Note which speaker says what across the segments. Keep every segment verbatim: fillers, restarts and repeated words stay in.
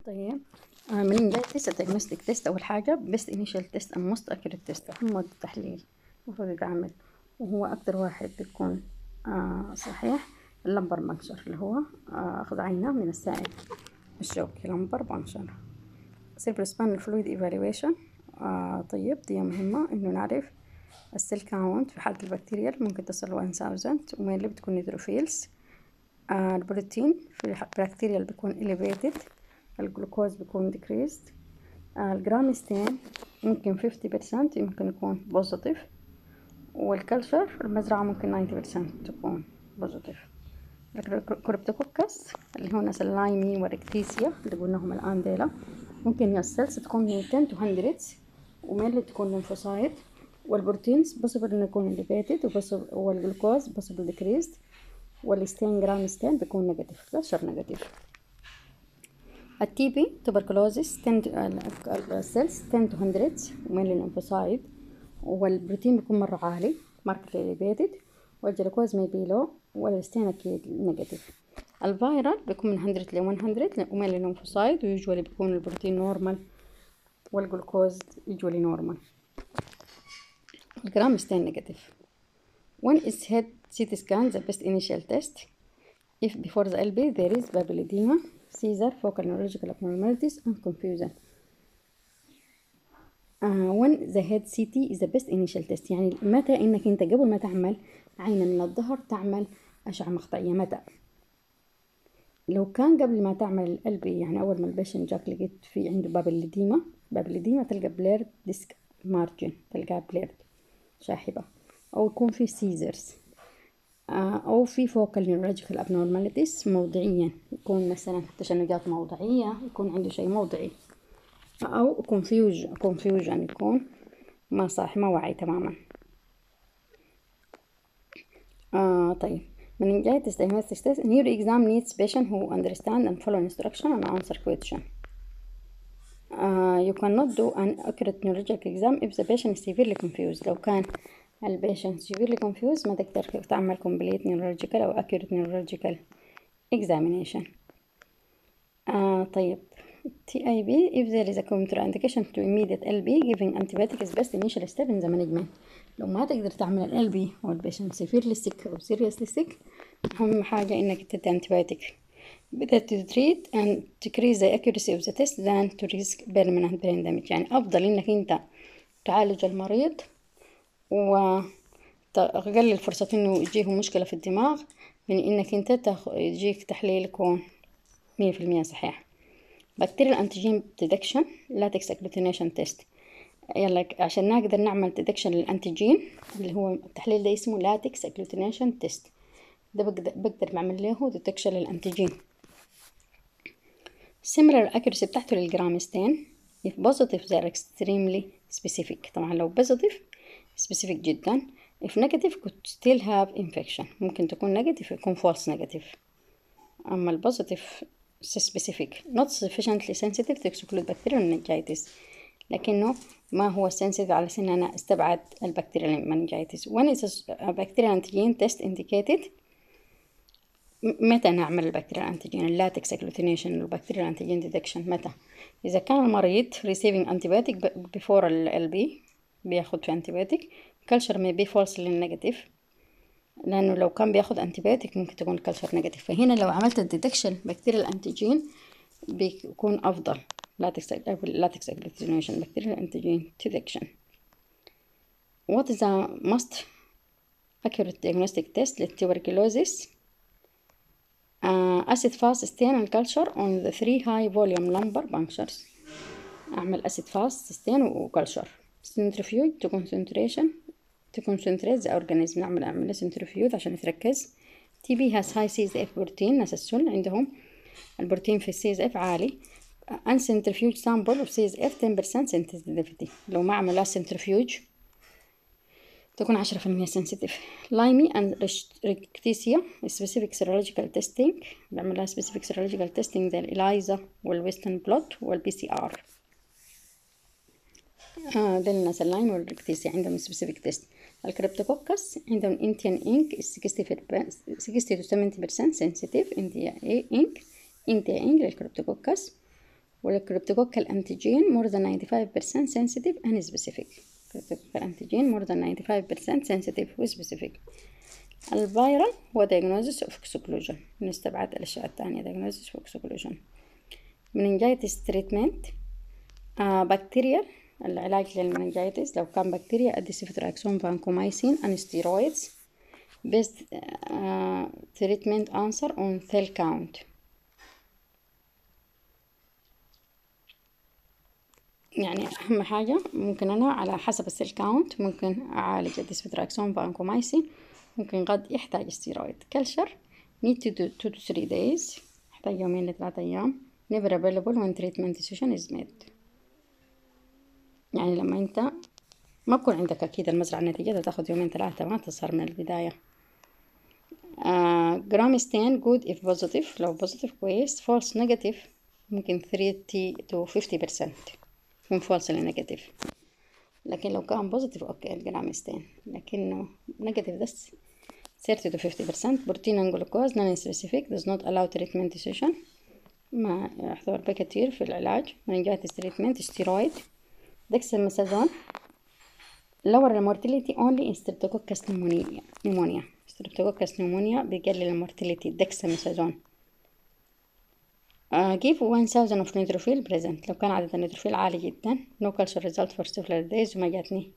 Speaker 1: طيب آه من جاي تيست الديagnostic تيست أول حاجة best initial test and most accurate test أهم التحليل المفروض يتعمل، وهو أكتر واحد بيكون آه صحيح اللمبر بانكشر اللي هو آه أخذ عينة من السائل الشوكي لمبر بانكشر. cerebrospinal fluid evaluation آه طيب دي مهمة إنه نعرف السيل كاونت في حالة البكتيريا ممكن تصل واحد ألف ومين اللي بتكون نيتروفيلز. آه البروتين في البكتيريا اللي بيكون elevated، الجلوكوز بيكون decreased. آه الجرام ستين ممكن خمسين بالمية يمكن يكون بوزيتيف، والكلشر في المزرعة ممكن تسعين بالمية تكون بوزيتيف. الكريبتوكوكس اللي هو ناس اللايمي والريكتيسيا اللي قلناهم الآن ديلا ممكن السيلز تكون من عشرة to مية ومين اللي تكون ليمفوسايت، والبروتينز possible إنه يكون elevated والجلوكوز possible decreased، والستين جرام ستين بيكون نيجاتيف كلشر نيجاتيف. التي بي tuberculosis السيلز عشرة to مية ومين الليمفوسايت، والبروتين بيكون مرة عالي markedly elevated، والجلوكوز may be low، والستين أكيد نيجاتيف. الفيرال بيكون من مية ل مية ومين الليمفوسايت، ويوجوالي بيكون البروتين نورمال والجلوكوز يوجوالي نورمال. الجرام ستين نيجاتيف. When is head سي تي scan the best initial test? If before the إل بي there is papilledema, seizure, focal neurological abnormalities and confusion. uh, when the head سي تي is the best initial test، يعني متى انك انت قبل ما تعمل عينة من الظهر تعمل أشعة مقطعية؟ متى؟ لو كان قبل ما تعمل الإل بي، يعني أول ما البيشن جاك لقيت في عنده بابليديما، بابليديما تلقى بليرد ديسك مارجن، تلقى بليرد شاحبة، أو يكون في سيزرز، أو في فوكال نيورولوجيكال abnormalities موضعيا، يكون مثلا تشنجات موضعية، يكون عنده شيء موضعي، أو confusion confusion يكون ما صاحي ما وعي تماما. آه طيب meningitis diagnostic test. Neuro exam needs patient who understand and follow instruction and answer question. Uh, you cannot do an accurate neurological exam if the patient is severely confused. لو كان البيشنت severely confused ما تقدر تعمل complete neurological أو accurate neurological examination. آه طيب تي آي بي if there is a contraindication to immediate إل بي giving antibiotic is best initial step in the management. لو ما تقدر تعمل ال إل بي والبيشنت severely sick أو seriously sick، أهم حاجة إنك تدي antibiotic better to treat and decrease the accuracy of the test than to risk permanent brain damage. يعني أفضل إنك أنت تعالج المريض وتقلل فرصة إنه يجيه مشكلة في الدماغ من إنك أنت تخ... يجيك تحليل يكون مية في المية صحيح. بكتيريا الأنتيجين ديتكشن لاتكس أجلوتينيشن تيست. يلا عشان نقدر نعمل ديتكشن للأنتيجين اللي هو التحليل ده اسمه لاتكس أجلوتينيشن تيست، ده بقدر, بقدر بعمل له ديتكشن للأنتيجين. similar accuracy بتاعته للجرامستين. if positive they are extremely specific. طبعا لو positive specific جدا. if negative could still have infection، ممكن تكون negative يكون false negative. أما البوزيتيف specific not sufficiently sensitive to exclude bacterial meningitis، لكنه ما هو sensitive على أن أنا استبعد البكتيريا meningitis. when is a bacterial antigen test indicated؟ متى نعمل البكتيريا انتيجين اللاتكس اجلوتينيشن والبكتيريا انتيجين ديتكشن؟ متى؟ اذا كان المريض receiving antibiotic before ال إل بي بياخد في antibiotic culture may be false للنيجاتيف، لانه لو كان بياخد antibiotic ممكن تكون culture نيجاتيف. فهنا لو عملت الديتكشن بكتيريا الانتيجين بيكون افضل لاتكس لاتكس اجلوتينيشن بكتيريا انتيجين ديتكشن. what is the most accurate diagnostic test للتوبركلوزيس؟ acid fast stain and culture on the three high volume lumbar punctures. أعمل acid fast stain و culture. centrifuge to concentration to concentrate the organism. نعمل أعمل centrifuge عشان يتركز. تي بي has high سي إس إف بروتين، ناس السل عندهم البروتين في السي إس إف عالي. and centrifuge sample of سي إس إف ten percent sensitivity. لو ما عملها centrifuge تكون عشرة في المية sensitive. لايمي and rickettsia specific serological testing. بعملها specific serological testing زي الإلايزا والويستن بلوت والبي سي آر. آه ده الناس اللايمي والريكتيسيا عندهم specific test. الكريبتوكوكس عندهم انتيان إنك sixty to seventy percent sensitive. انتيا إنك انتيا إنك للكريبتوكوكس، والكريبتوكوكال antigen more than ninety-five percent sensitive and specific. كريبتوكوكال antigen more than ninety-five percent sensitive و specific. الفيرال هو diagnosis of exclusion، نستبعد الأشياء التانية diagnosis of exclusion. meningitis treatment آه بكتيريا، العلاج للمننجايتس لو كان بكتيريا أدي سيفتراكسون فانكومايسين and steroids. best uh, treatment answer on cell count. يعني أهم حاجة ممكن أنا على حسب السيل كاونت ممكن أعالج الديسفتراكسون فانكومايسين، ممكن قد يحتاج ستيرويد. كلشر need to do two to three days، يحتاج يومين لثلاثة أيام. never available when treatment decision is made. يعني لما أنت ما بكون عندك أكيد المزرعة نتيجتها تاخد يومين ثلاثة، ما تصهر من البداية. آه جرام ستين good if positive، لو positive كويس. false negative ممكن thirty to fifty percent يكون false negative، لكن لو كان positive اوكي الجرام ستين، لكنه negative بس thirty to fifty percent. بروتين and glucose non specific does not allow treatment decision، ما يحضر بك كتير في العلاج. meningitis treatment steroid. dexamethasone lower mortality only in streptococcus pneumonia pneumonia streptococcus pneumonia بيقلل المورتاليتي. dexamethasone uh, give one thousand of neutrophil present، لو كان عدد النيتروفيل عالي جدا. no culture result for several days، وما جاتني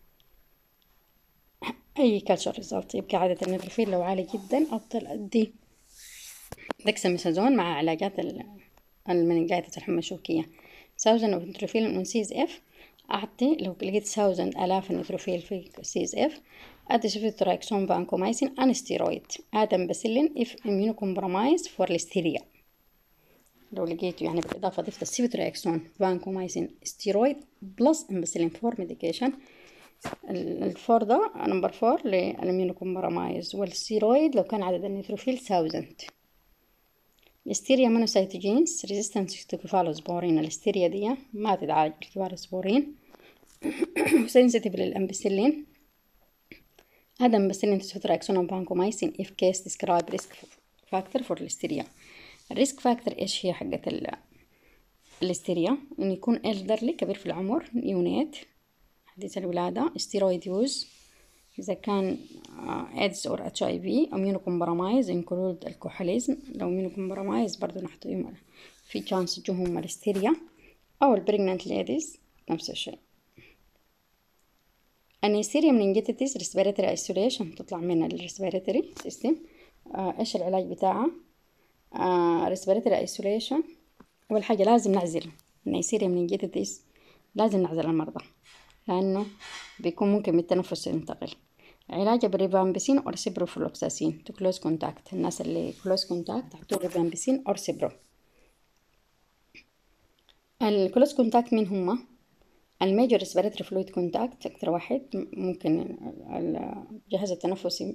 Speaker 1: أي culture result. يبقى عدد النيتروفيل لو عالي جدا أفضل أدي dexamethasone مع علاجات المننجايتس الحمى الشوكية. thousand of neutrophil on سي إس إف أعطي، لو لقيت thousand آلاف النيتروفيل في سي إس إف أدي سيفتراكسون فانكومايسين and steroid. آدم باسيلين if immunocompromised for listeria، لو لقيته يعني بالإضافة ضفت السيفتراكسون فانكومايسين ستيرويد بلس امباسيلين فور ميديكيشن. الفور ده نمبر فور للإميونوكومبرومايز، والستيرويد لو كان عدد النيتروفيل thousand. الستيريا مونوسيتوجينز ريزيستنس لكيفالوسبورين، الستيريا دي ما تتعالج بالكيفالوسبورين. سنسيتيف للأمباسيلين. هذا أمباسيلين سيفتراكسون فانكومايسين if case describe risk factor for الستيريا. الريسك فاكتور ايش هي حقت الهستيريا؟ انه يكون elderly كبير في العمر، نيونات حديث الولادة، steroid use اذا كان ايدز اور اتش اي في، immunocompromised include الكحوليزم، لو immunocompromised برضو نحطه في chance يجوهم الهستيريا، او البريجنانت ليديز نفس الشيء. الهستيريا meningitis respiratory isolation تطلع من الريسبيراتوري سيستم. ايش العلاج بتاعها؟ آه respiratory isolation. أول حاجة لازم نعزل النيسيريا meningitis، لازم نعزل المرضى لأنه بيكون ممكن بالتنفس ينتقل. علاجه بالريفامبيسين أو سيبروفلوكساسين تو كلوز كونتاكت، الناس اللي كلوز كونتاكت حطوا ريفامبيسين أو سيبرو. الكلوز كونتاكت مين هما؟ الميجور ريسبيراتوري فلويد كونتاكت أكتر واحد ممكن الجهاز التنفسي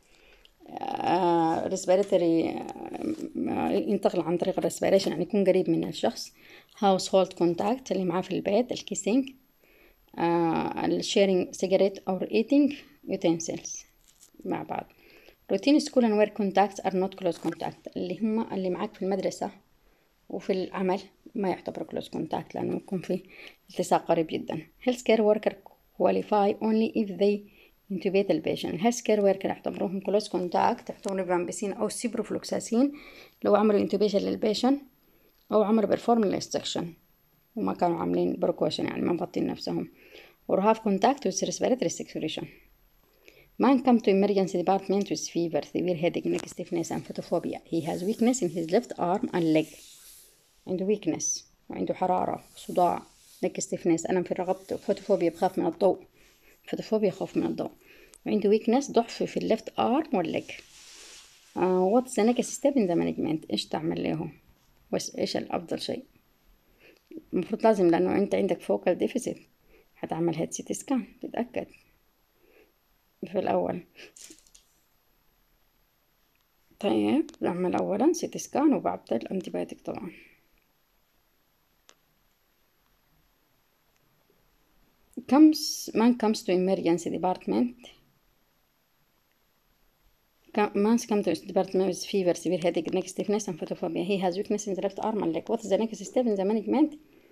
Speaker 1: ريسبيراتوري ينتقل عن طريق الريسبيريشن، يعني يكون قريب من الشخص. هاوس هولد كونتاكت اللي معاه في البيت، الكيسينج، الشيرينج سيجاريت أو eating utensils مع بعض. روتين سكول and work contacts are not close contact، اللي هم اللي معاك في المدرسة وفي العمل ما يعتبر close contact لأنه يكون في التصاق قريب جدا. health care worker qualify only if they intubate البيشن. الهيلث كير وركر يعتبروهم كلوز كونتاكت، يحطون ريفامبيسين او سيبروفلوكساسين لو عملوا انتوبيشن للبيشن او عملوا بيرفورم اكستراكشن وما كانوا عاملين بروكوشن، يعني ما مغطين نفسهم. or have contact with respiratory situation. Man come to emergency department with fever, severe headache, neck stiffness and photophobia. He has weakness in his left arm and leg. عنده weakness وعنده حرارة، صداع، neck stiffness ألم في رقبته، photophobia بخاف من الضوء، photophobia خوف من الضوء، وعنده weakness ضعف في الليفت arm والleg. uh, what's the next step in the management؟ إيش تعمل له؟ وإيش الأفضل شيء؟ المفروض لازم لأنه أنت عندك focal deficit هتعمل هيد سي تي سكان تتأكد في الأول. طيب نعمل أولا سي تي سكان وبعد الأنتيبيوتيك طبعا. comes man comes to emergency department man comes to department with fever, severe headache, neck stiffness and photophobia. He has weakness in the left arm and leg. What is the next step in the management?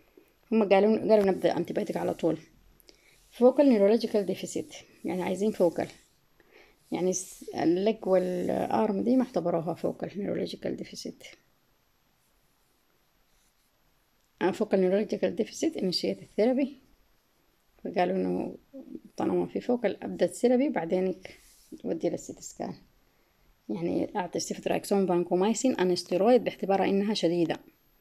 Speaker 1: هم قالوا قالوا نبدأ انتبايوتيك على طول. فوكال نيورولوجيكال ديفيسيت يعني عايزين فوكال، يعني اللج والارم دي ما اعتبروها فوكال نيورولوجيكال ديفيسيت. فوكال نيورولوجيكال ديفيسيت انيشيت الثيرابي، فقالوا انه طالما في فوكال ابدا الثيرابي بعدينك تودي للسيتي سكان. يعني اعطي سيفتراكسون بانكومايسين ان ستيرويد باعتبارها انها شديده.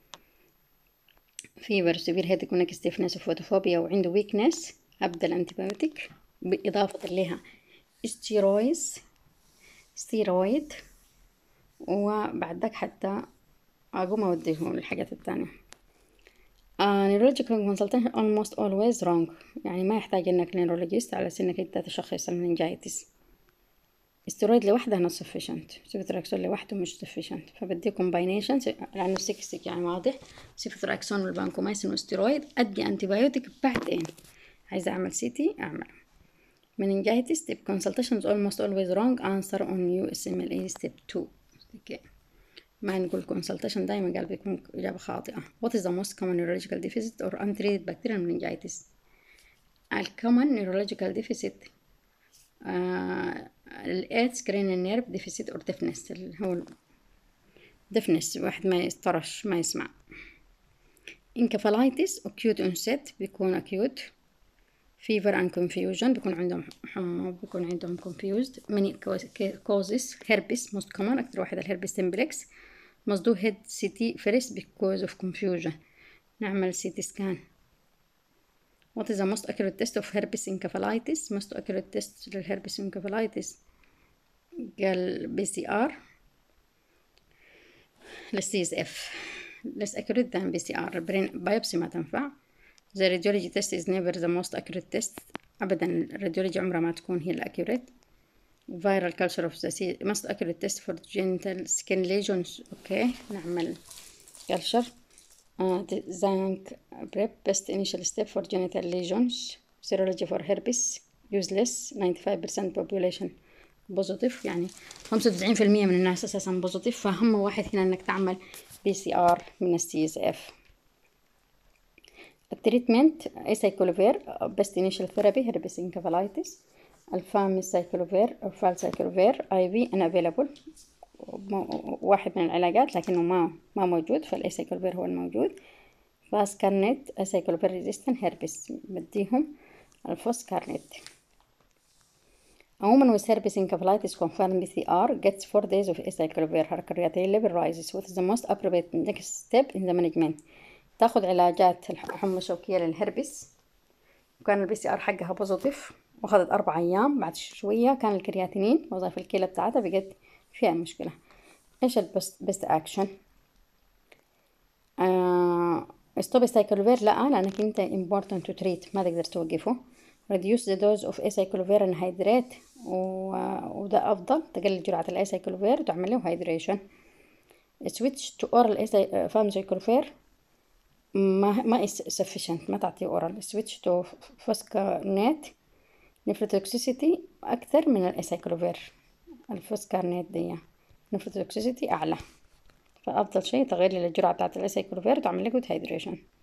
Speaker 1: فيبر سيفير هيدك ونك ستيفنس وفوتوفوبيا وعنده ويكنس، ابدا الانتيبيوتيك باضافه لها ستيرويز ستيرويد، وبعدك حتى اقوم اوديه الحاجات التانية. Uh, neurological consultation almost always wrong، يعني ما يحتاج انك نيرولوجيست على انك انت تشخص المننجايتس. استرويد لوحده not sufficient، سيفتراكسون لوحده مش sufficient، فبدي combination لانه سكسك يعني واضح. سيفتراكسون والبانكومايسين واسترويد، ادي انتيبيوتيك بعدين. عايزة اعمل سي تي اعمل. meningitis step consultations almost always wrong answer on U S M L A step two. okay. ما نقول consultation دايما قال بيكون إجابة خاطئة. What is the most common neurological deficit or untreated bacterial meningitis؟ ال common neurological deficit ال eighth cranial nerve deficit or deafness، اللي هو deafness واحد ما يطرش ما يسمع. encephalitis acute onset بيكون acute. fever and confusion بيكون عندهم حمى بيكون عندهم confused. many causes herpes most common، أكتر واحد الهربس simplex. must do head C T first because of confusion. نعمل سي تي scan. what is the most accurate test of herpes encephalitis؟ most accurate test للherpes encephalitis قال بي سي آر للسي اس اف less accurate than بي سي آر. brain biopsy ما تنفع. the radiology test is never the most accurate test، أبدا الراديولوجي عمرها ما تكون هي الأكيوريت. viral culture of the sea most accurate test for genital skin lesions. اوكي نعمل culture. uh, zinc prep best initial step for genital lesions. serology for herpes useless. ninety-five percent population positive، يعني خمسة وتسعين في المية من الناس أساسا positive، فأهم واحد هنا إنك تعمل بي سي آر من السي اس اف. التريتمنت اسايكلوفير best initial therapy herpes encephalitis. الفاميسايكلوفير أو فالسايكلوفير اي في unavailable، واحد من العلاجات لكنه ما ما موجود، فالاسايكلوفير هو الموجود. فاسكارنيت اسايكلوفير ريزيستنت هيربس بديهم الفوسكارنيت. A woman with herpes encephalitis confirmed B C R gets four days of acyclovir. her creatinine level rises. What is the most appropriate next step in the management؟ تاخد علاجات الحمى الشوكية للهربس، وكان البي سي ار حقها بوزيتيف، واخدت أربع أيام. بعد شوية كان الكرياتينين وظائف الكلى بتاعتها بقت فيها مشكلة. إيش البست بست أكشن؟ آه ستوب السايكلوفير لا، لأنك أنت important to treat ما تقدر توقفه. reduce the dose of acyclovir and hydrate، وده أفضل تقلل جرعة الأسايكلوفير وتعمل له hydration. switch to oral فاميسايكلوفير ما ما sufficient، ما تعطيه oral. switch to فوسكارنيت نفروتوكسيسيتي أكثر من الأسايكلوفير. الفوسكارنيت دي نفروتوكسيسيتي أعلى، فأفضل شيء تغير للجرعة بتاعت الأسايكلوفير وتعمل له هيدريشن.